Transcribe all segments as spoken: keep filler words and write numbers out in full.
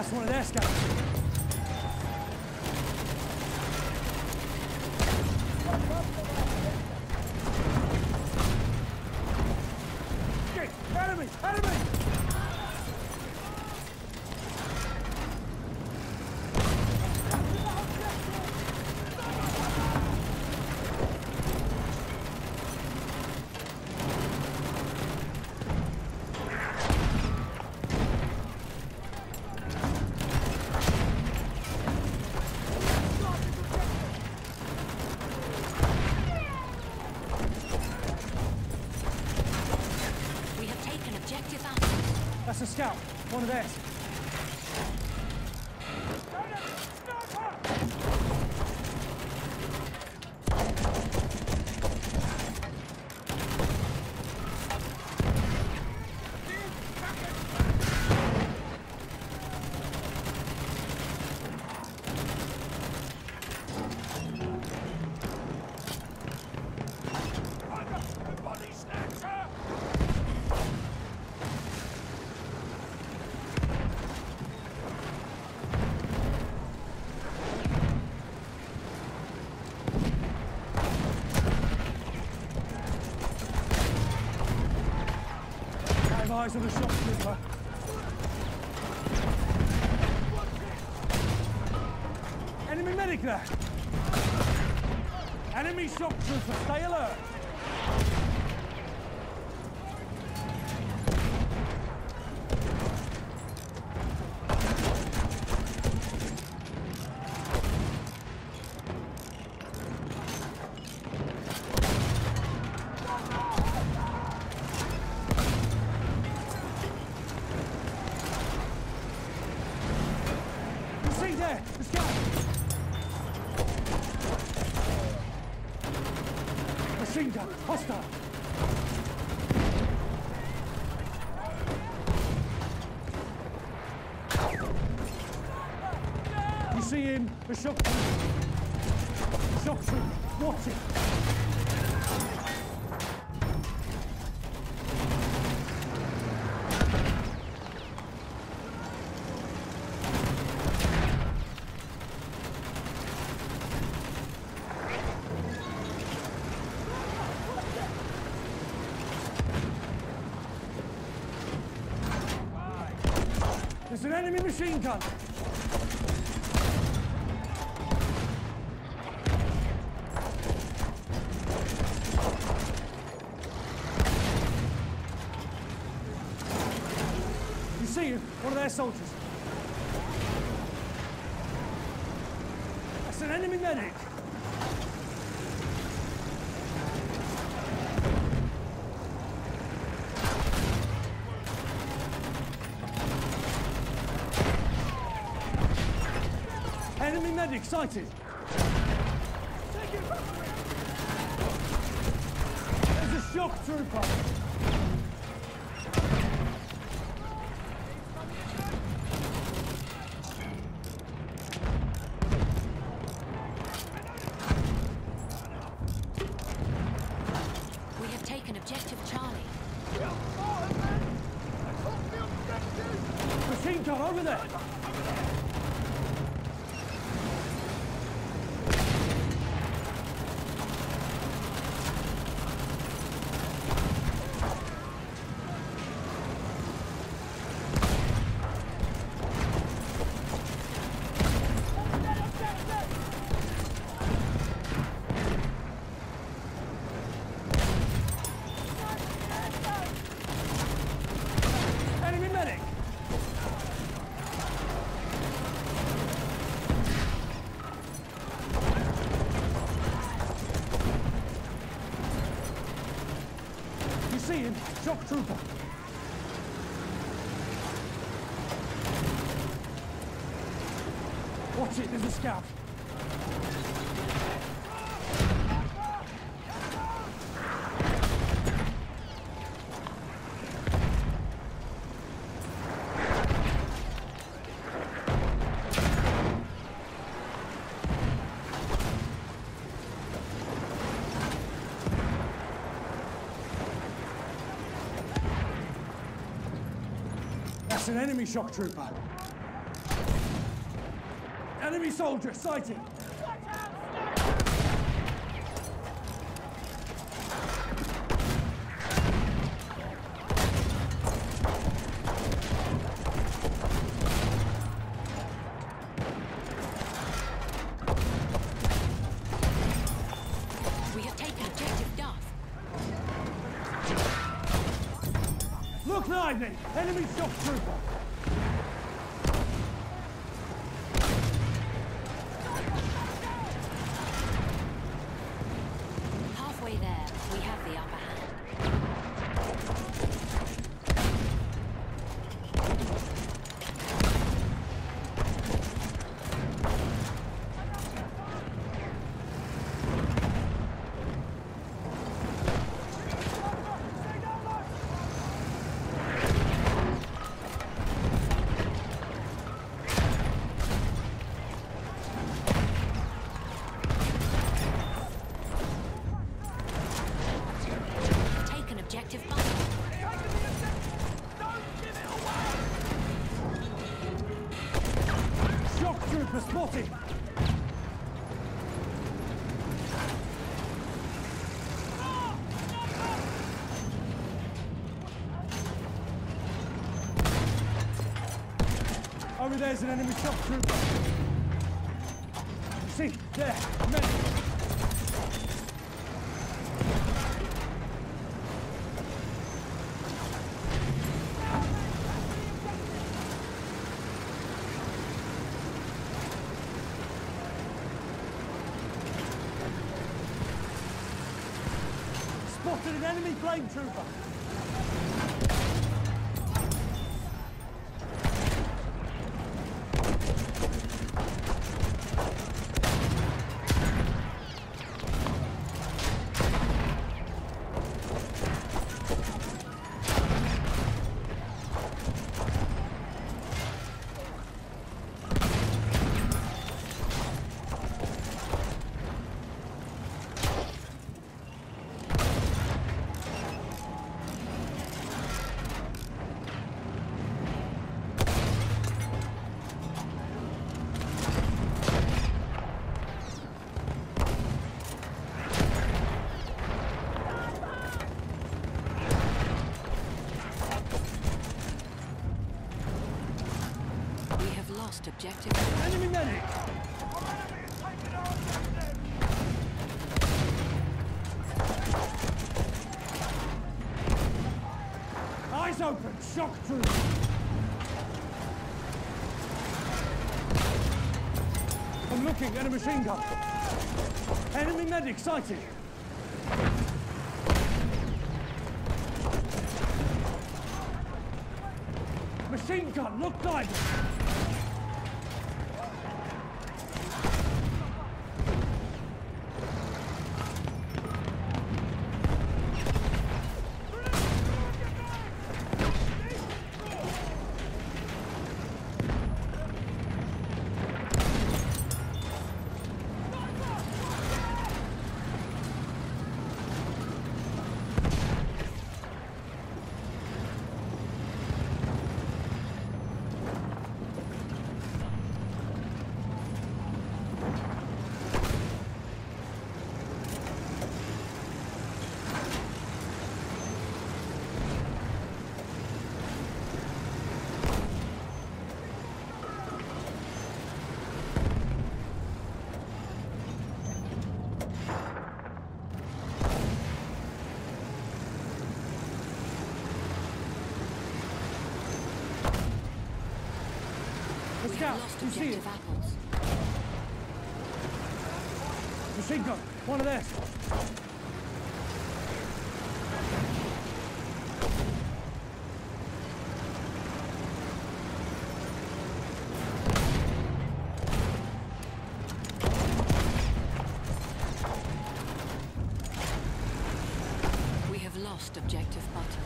That's one of their scouts. Enemy! Enemy! That's a scout, one of theirs. Eyes on the shock trooper. Enemy medic there. Enemy shock trooper, stay alert. There, the scout! Machine gun, hostile! You see him, the shock troop. Shock troop, watch it! There's an enemy machine gun! You see him? One of their soldiers. That's an enemy medic! Enemy medic sighted! There's a shock trooper! We have taken objective Charlie. Machine gun over there! Enemy medic! You see him? Shock trooper! Watch it, there's a scout! That's an enemy shock trooper. Enemy soldier sighted! We have taken objective Duff. Look lively! Enemy shock trooper! Halfway there, we have the upper hand. Objective Butter. Shock trooper spotted! Over there's an enemy shock trooper. See, there, men. Spotted an enemy flame trooper! Lost objective. Enemy medic! Eyes open! Shock trooper! I'm looking at a machine gun. Enemy medic sighted! Machine gun, look diving! The scout, Lost you see it? objective apples. Machine gun, one of theirs. We have lost objective Butter.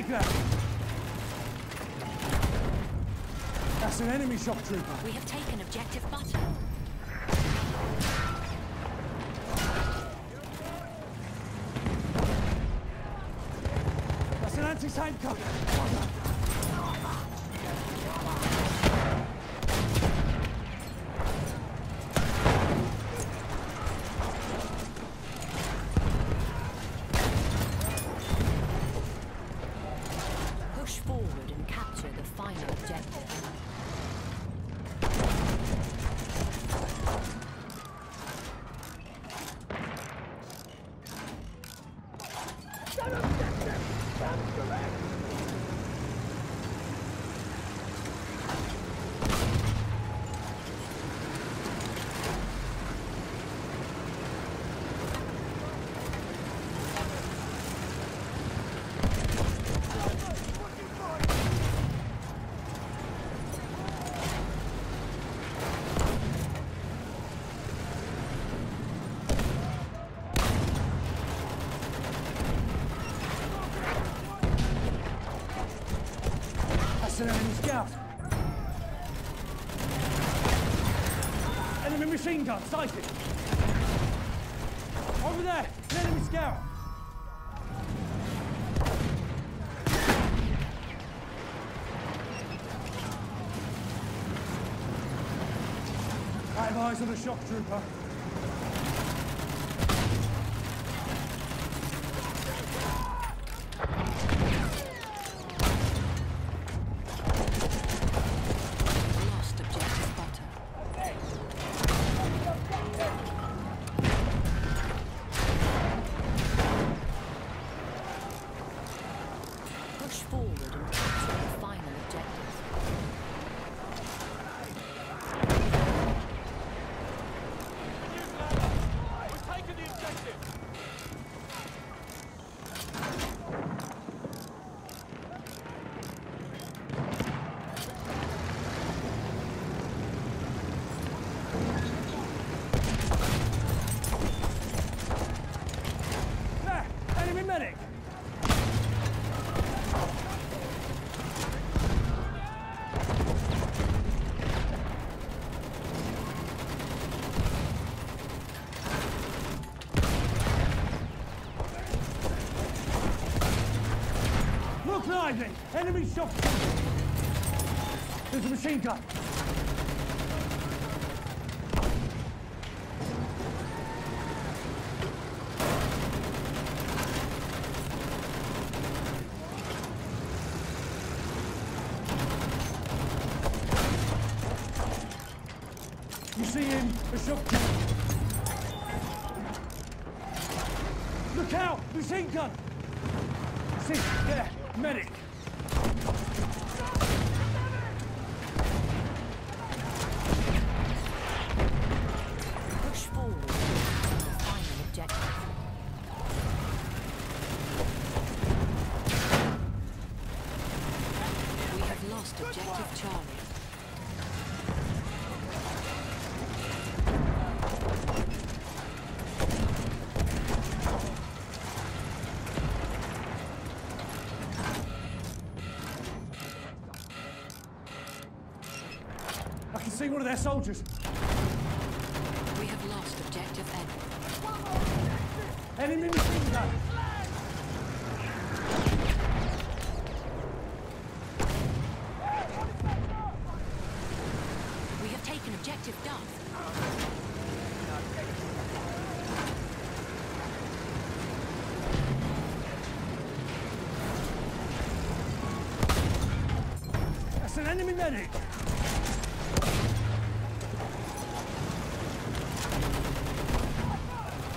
Medic there! That's an enemy shock trooper. We have taken objective butter. That's an anti-tank car. Push forward and capture the final objective. That's an enemy scout. Enemy machine gun, sighted. Over there, an enemy scout. I have eyes on a shock trooper. Lost objective butter. Push forward and capture the final objective. We're taking the objective! There, enemy medic. Look lively! Enemy shock trooper. There's a machine gun. You see him? A shock trooper. Look out! Machine gun! See, there, medic. Push forward and capture the final objective. We have lost objective Charlie. I can see one of their soldiers. We have lost objective Edward. Enemy machine gun. We have taken objective Duff. That's an enemy medic.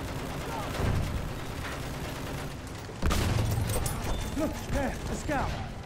Look, there, a scout.